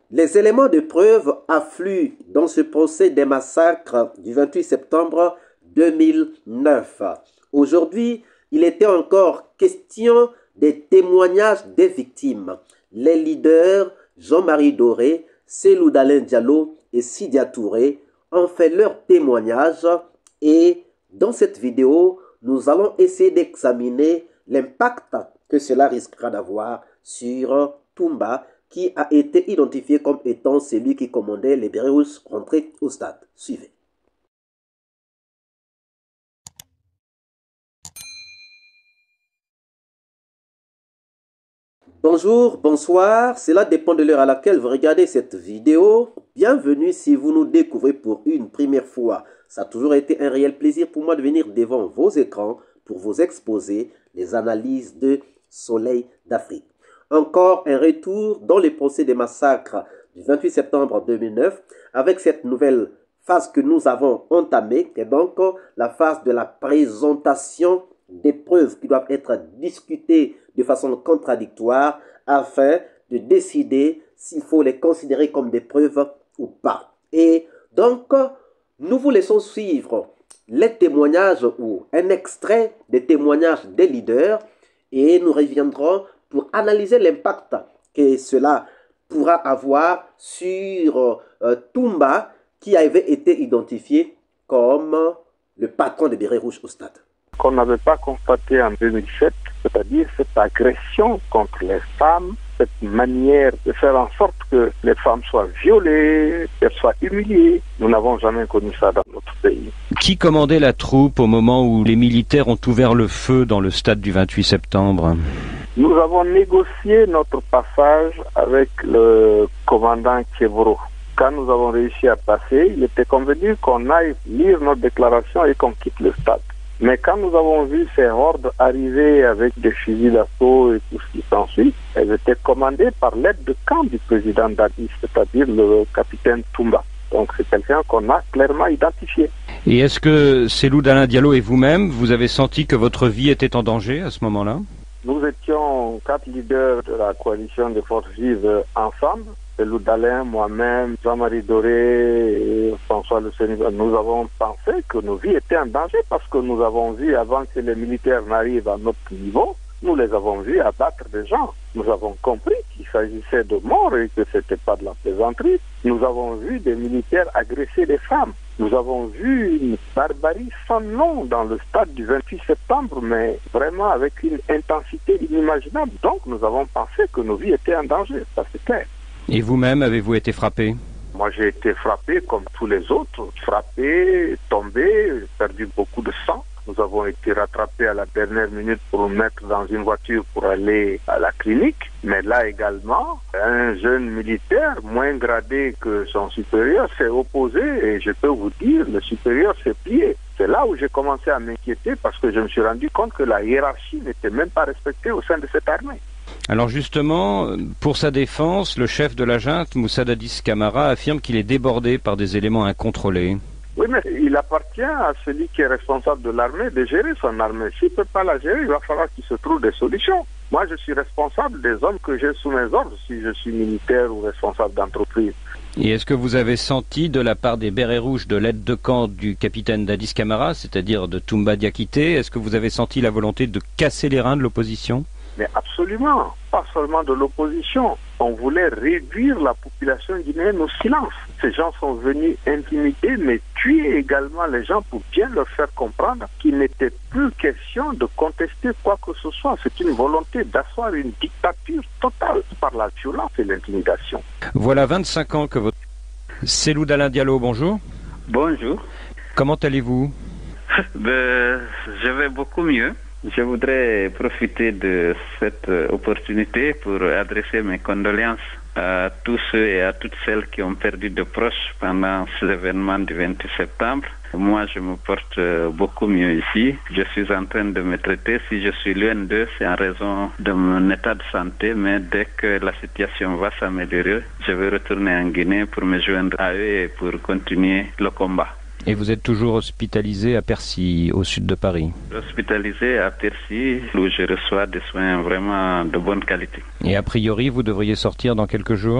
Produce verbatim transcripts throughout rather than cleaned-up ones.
Les éléments de preuve affluent dans ce procès des massacres du vingt-huit septembre deux mille neuf. Aujourd'hui, il était encore question des témoignages des victimes. Les leaders Jean-Marie Doré, Cellou Dalein Diallo et Sidya Touré ont fait leur témoignage et dans cette vidéo, nous allons essayer d'examiner l'impact que cela risquera d'avoir sur Toumba, qui a été identifié comme étant celui qui commandait les bérets rouges rentrés au stade. Suivez. Bonjour, bonsoir, cela dépend de l'heure à laquelle vous regardez cette vidéo. Bienvenue si vous nous découvrez pour une première fois. Ça a toujours été un réel plaisir pour moi de venir devant vos écrans pour vous exposer les analyses de Soleil d'Afrique. Encore un retour dans le procès des massacres du vingt-huit septembre deux mille neuf avec cette nouvelle phase que nous avons entamée, qui est donc la phase de la présentation des preuves qui doivent être discutées de façon contradictoire afin de décider s'il faut les considérer comme des preuves ou pas. Et donc, nous vous laissons suivre les témoignages ou un extrait des témoignages des leaders et nous reviendrons pour analyser l'impact que cela pourra avoir sur euh, Toumba, qui avait été identifié comme le patron des bérets rouges au stade. Qu'on n'avait pas constaté en deux mille sept, c'est-à-dire cette agression contre les femmes, cette manière de faire en sorte que les femmes soient violées, qu'elles soient humiliées. Nous n'avons jamais connu ça dans notre pays. Qui commandait la troupe au moment où les militaires ont ouvert le feu dans le stade du vingt-huit septembre? Nous avons négocié notre passage avec le commandant Kevro. Quand nous avons réussi à passer, il était convenu qu'on aille lire notre déclaration et qu'on quitte le stade. Mais quand nous avons vu ces hordes arriver avec des fusils d'assaut et tout ce qui s'ensuit, elles étaient commandées par l'aide de camp du président Dadi, c'est-à-dire le capitaine Toumba. Donc c'est quelqu'un qu'on a clairement identifié. Et est-ce que Cellou Dalein Diallo et vous-même, vous avez senti que votre vie était en danger à ce moment-là? Nous étions quatre leaders de la coalition des forces vives ensemble. Cellou Dalein, moi-même, Jean-Marie Doré et François Le Sénégal. Nous avons pensé que nos vies étaient en danger parce que nous avons vu, avant que les militaires n'arrivent à notre niveau, nous les avons vus abattre des gens. Nous avons compris qu'il s'agissait de morts et que ce n'était pas de la plaisanterie. Nous avons vu des militaires agresser des femmes. Nous avons vu une barbarie sans nom dans le stade du vingt-huit septembre, mais vraiment avec une intensité inimaginable. Donc nous avons pensé que nos vies étaient en danger, ça c'est clair. Et vous-même, avez-vous été frappé? Moi, j'ai été frappé comme tous les autres, frappé, tombé, perdu beaucoup de sang. Nous avons été rattrapés à la dernière minute pour nous mettre dans une voiture pour aller à la clinique. Mais là également, un jeune militaire, moins gradé que son supérieur, s'est opposé et je peux vous dire, le supérieur s'est plié. C'est là où j'ai commencé à m'inquiéter parce que je me suis rendu compte que la hiérarchie n'était même pas respectée au sein de cette armée. Alors justement, pour sa défense, le chef de la junte, Moussa Dadis Camara, affirme qu'il est débordé par des éléments incontrôlés. Oui, mais il appartient à celui qui est responsable de l'armée de gérer son armée. S'il ne peut pas la gérer, il va falloir qu'il se trouve des solutions. Moi, je suis responsable des hommes que j'ai sous mes ordres si je suis militaire ou responsable d'entreprise. Et est-ce que vous avez senti de la part des bérets rouges de l'aide de camp du capitaine Dadis Camara, c'est-à-dire de Toumba Diakité, est-ce que vous avez senti la volonté de casser les reins de l'opposition? Mais absolument, pas seulement de l'opposition. On voulait réduire la population guinéenne au silence. Ces gens sont venus intimider, mais tuer également les gens pour bien leur faire comprendre qu'il n'était plus question de contester quoi que ce soit. C'est une volonté d'asseoir une dictature totale par la violence et l'intimidation. Voilà vingt-cinq ans que votre... Cellou Dalein Diallo, bonjour. Bonjour. Comment allez-vous? Ben, je vais beaucoup mieux. Je voudrais profiter de cette opportunité pour adresser mes condoléances à tous ceux et à toutes celles qui ont perdu de proches pendant ces événements du vingt-huit septembre. Moi, je me porte beaucoup mieux ici. Je suis en train de me traiter. Si je suis loin d'eux, c'est en raison de mon état de santé, mais dès que la situation va s'améliorer, je vais retourner en Guinée pour me joindre à eux et pour continuer le combat. Et vous êtes toujours hospitalisé à Percy, au sud de Paris? Hospitalisé à Percy, où je reçois des soins vraiment de bonne qualité. Et a priori, vous devriez sortir dans quelques jours?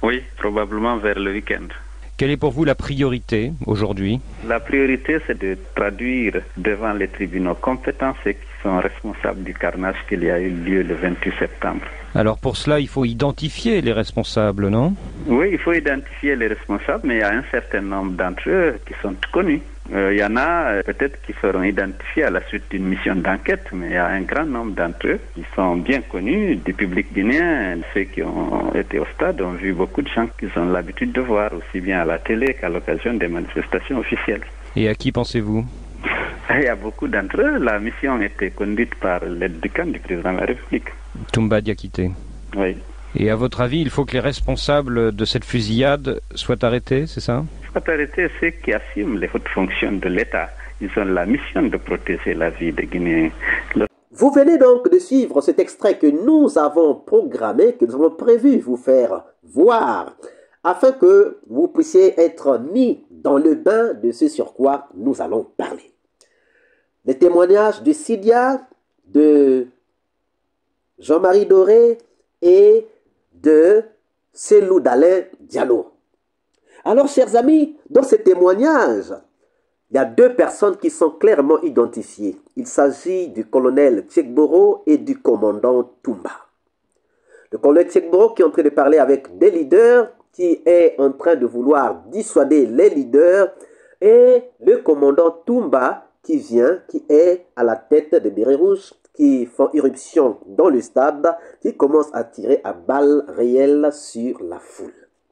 Oui, probablement vers le week-end. Quelle est pour vous la priorité aujourd'hui? La priorité, c'est de traduire devant les tribunaux compétents ceux qui sont responsables du carnage qu'il y a eu lieu le vingt-huit septembre. Alors pour cela, il faut identifier les responsables, non? Oui, il faut identifier les responsables, mais il y a un certain nombre d'entre eux qui sont connus. Euh, il y en a euh, peut-être qui seront identifiés à la suite d'une mission d'enquête, mais il y a un grand nombre d'entre eux qui sont bien connus du public guinéen. Ceux qui ont été au stade ont vu beaucoup de gens qu'ils ont l'habitude de voir, aussi bien à la télé qu'à l'occasion des manifestations officielles. Et à qui pensez-vous? Il y a beaucoup d'entre eux. La mission était conduite par l'aide du camp du président de la République. Toumba Diakité. Oui. Et à votre avis, il faut que les responsables de cette fusillade soient arrêtés, c'est ça? Il faut arrêter ceux qui assument les hautes fonctions de l'État. Ils ont la mission de protéger la vie des Guinéens. Le... Vous venez donc de suivre cet extrait que nous avons programmé, que nous avons prévu vous faire voir, afin que vous puissiez être mis dans le bain de ce sur quoi nous allons parler. Les témoignages de Sidia, de Jean-Marie Doré et de Cellou Dalein Diallo. Alors, chers amis, dans ces témoignages, il y a deux personnes qui sont clairement identifiées. Il s'agit du colonel Tchekboro et du commandant Toumba. Le colonel Tchekboro qui est en train de parler avec des leaders, qui est en train de vouloir dissuader les leaders, et le commandant Toumba qui vient, qui est à la tête des bérets rouges, qui font irruption dans le stade, qui commence à tirer à balles réelles sur la foule.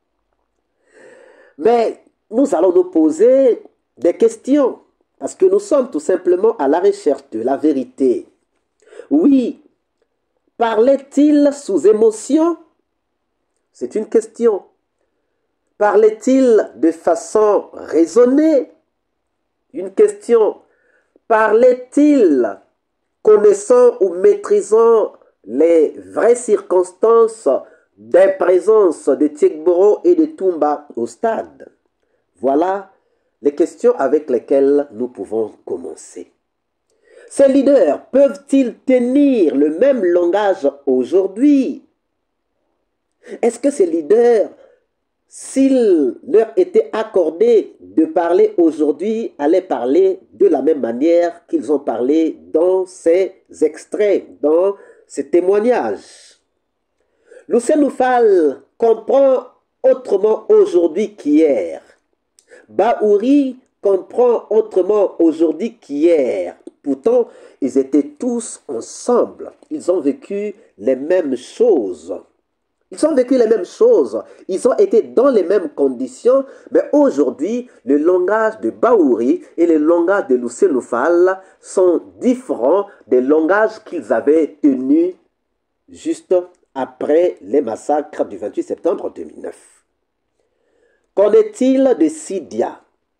Mais nous allons nous poser des questions, parce que nous sommes tout simplement à la recherche de la vérité. Oui, parlait-il sous émotion? C'est une question. Parlait-il de façon raisonnée? Une question. Parlait-il connaissant ou maîtrisant les vraies circonstances des présences de Tchekboro et de Toumba au stade? Voilà les questions avec lesquelles nous pouvons commencer. Ces leaders peuvent-ils tenir le même langage aujourd'hui? Est-ce que ces leaders, s'il leur était accordé de parler aujourd'hui, allaient parler de la même manière qu'ils ont parlé dans ces extraits, dans ces témoignages? Lucien Fall comprend autrement aujourd'hui qu'hier. Baouri comprend autrement aujourd'hui qu'hier. Pourtant, ils étaient tous ensemble. Ils ont vécu les mêmes choses. Ils ont vécu les mêmes choses. Ils ont été dans les mêmes conditions. Mais aujourd'hui, le langage de Baouri et le langage de Lucien Fall sont différents des langages qu'ils avaient tenus juste après les massacres du vingt-huit septembre deux mille neuf. Qu'en est-il de Sidia?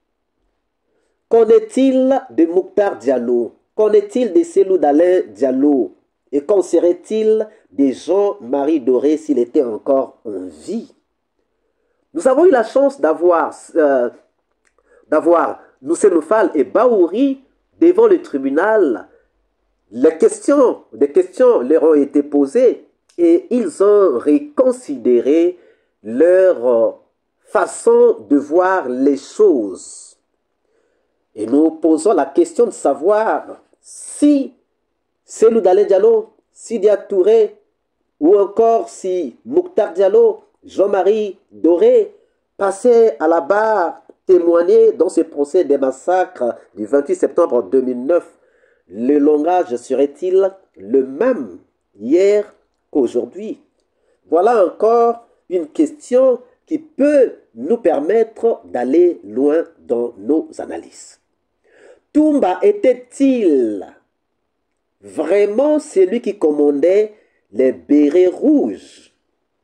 Qu'en est-il de Mouktar Diallo? Qu'en est-il de Cellou Dalein Diallo? Et qu'en serait-il de Jean-Marie Doré s'il était encore en vie? Nous avons eu la chance d'avoir euh, d'avoir Lucien Fall et Baouri devant le tribunal. Les questions, des questions leur ont été posées et ils ont reconsidéré leur euh, façon de voir les choses. Et nous posons la question de savoir si Cellou Dalein Diallo, Sidia Touré, ou encore si Mouktar Diallo, Jean-Marie Doré passaient à la barre témoigner dans ce procès des massacres du vingt-huit septembre deux mille neuf, le langage serait-il le même hier qu'aujourd'hui? Voilà encore une question qui peut nous permettre d'aller loin dans nos analyses. Toumba était-il vraiment celui qui commandait les bérets rouges?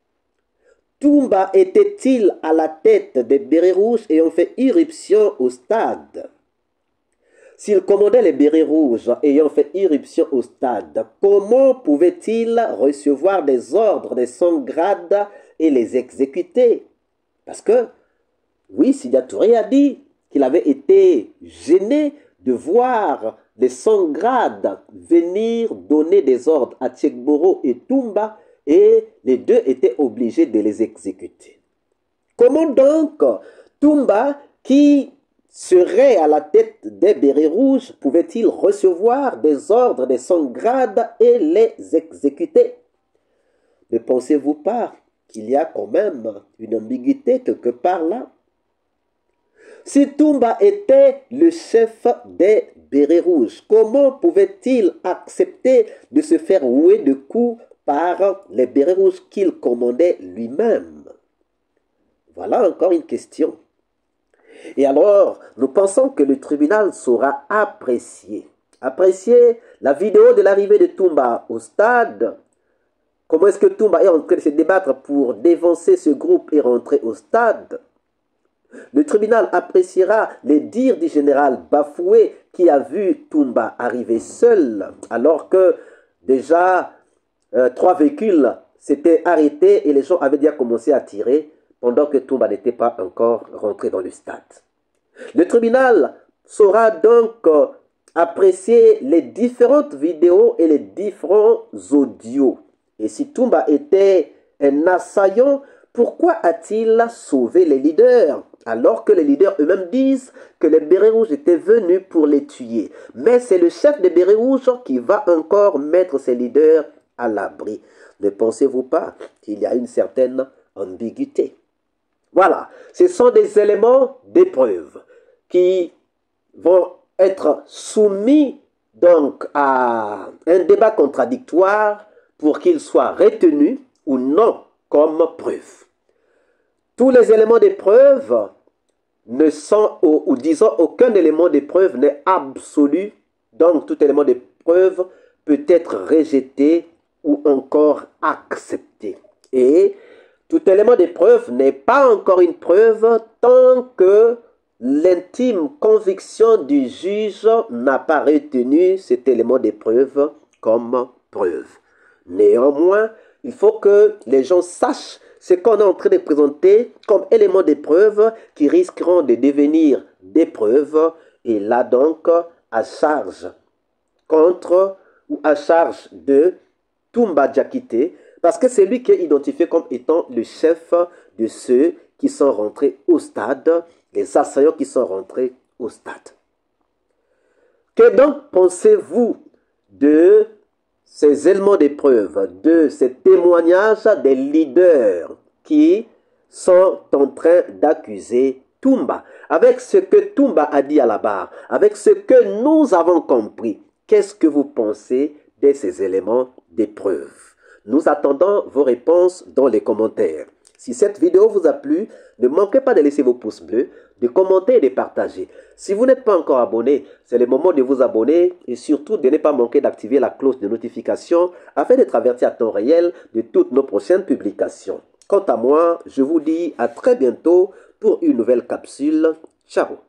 Toumba était-il à la tête des bérets rouges ayant fait irruption au stade? S'il commandait les bérets rouges ayant fait irruption au stade, comment pouvait-il recevoir des ordres de son grade et les exécuter? Parce que, oui, Sidia Touré a dit qu'il avait été gêné de voir les sans grades venir donner des ordres à Tchekboro et Toumba, et les deux étaient obligés de les exécuter. Comment donc Toumba, qui serait à la tête des bérets rouges, pouvait-il recevoir des ordres de son grade et les exécuter? Ne pensez-vous pas qu'il y a quand même une ambiguïté quelque part là? Si Toumba était le chef des bérets rouges, comment pouvait-il accepter de se faire rouer de coups par les bérets rouges qu'il commandait lui-même? Voilà encore une question. Et alors, nous pensons que le tribunal saura apprécier, apprécier la vidéo de l'arrivée de Toumba au stade. Comment est-ce que Toumba est en train de se débattre pour dévancer ce groupe et rentrer au stade? Le tribunal appréciera les dires du général Bafoué qui a vu Toumba arriver seul, alors que déjà euh, trois véhicules s'étaient arrêtés et les gens avaient déjà commencé à tirer pendant que Toumba n'était pas encore rentré dans le stade. Le tribunal saura donc euh, apprécier les différentes vidéos et les différents audios. Et si Toumba était un assaillant, pourquoi a-t-il sauvé les leaders alors que les leaders eux-mêmes disent que les bérets rouges étaient venus pour les tuer? Mais c'est le chef des bérets rouges qui va encore mettre ses leaders à l'abri. Ne pensez-vous pas qu'il y a une certaine ambiguïté? Voilà, ce sont des éléments d'épreuve qui vont être soumis donc à un débat contradictoire pour qu'ils soient retenus ou non comme preuve. Tous les éléments d'épreuve ne sont, ou, ou disons, aucun élément d'épreuve n'est absolu, donc tout élément d'épreuve peut être rejeté ou encore accepté. Et tout élément de preuve n'est pas encore une preuve tant que l'intime conviction du juge n'a pas retenu cet élément de preuve comme preuve. Néanmoins, il faut que les gens sachent ce qu'on est en train de présenter comme élément de preuve qui risqueront de devenir des preuves et là donc à charge contre ou à charge de Toumba Diakité, parce que c'est lui qui est identifié comme étant le chef de ceux qui sont rentrés au stade, les assaillants qui sont rentrés au stade. Que donc pensez-vous de ces éléments d'épreuve, de ces témoignages des leaders qui sont en train d'accuser Toumba? Avec ce que Toumba a dit à la barre, avec ce que nous avons compris, qu'est-ce que vous pensez de ces éléments d'épreuve? Nous attendons vos réponses dans les commentaires. Si cette vidéo vous a plu, ne manquez pas de laisser vos pouces bleus, de commenter et de partager. Si vous n'êtes pas encore abonné, c'est le moment de vous abonner et surtout de ne pas manquer d'activer la cloche de notification afin d'être averti à temps réel de toutes nos prochaines publications. Quant à moi, je vous dis à très bientôt pour une nouvelle capsule. Ciao!